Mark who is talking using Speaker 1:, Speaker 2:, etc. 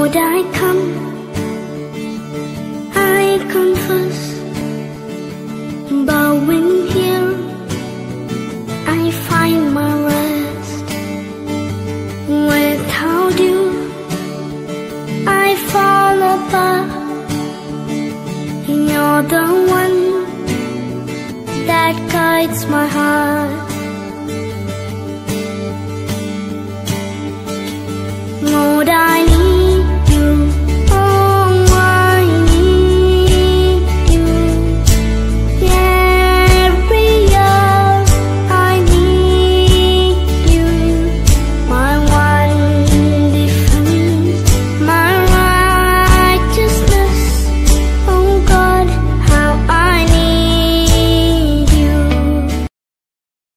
Speaker 1: Lord, I come, I confess, bowing here, I find my rest. Without you, I fall apart. You're the one that guides my heart.